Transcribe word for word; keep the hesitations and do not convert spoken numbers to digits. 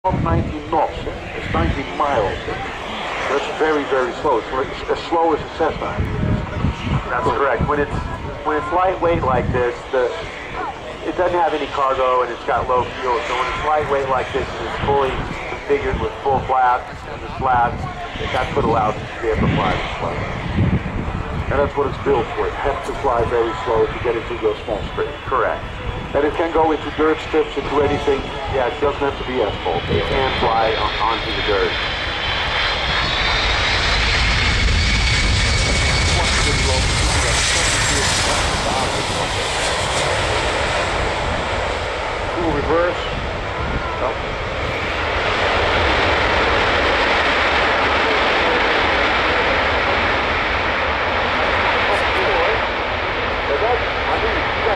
Not ninety knots, eh? It's ninety miles. Eh? That's very, very slow. It's as slow as a Cessna. That's correct. When it's when it's lightweight like this, the it doesn't have any cargo and it's got low fuel. So when it's lightweight like this and it's fully configured with full flaps and the slats, that's what allows it to be able to fly this slow. And that's what it's built for. It has to fly very slow to get into those small streams. Correct. And it can go into dirt strips, into anything. Yeah, it doesn't have to be asphalt. It can fly on, onto the dirt. Full reverse. Oh.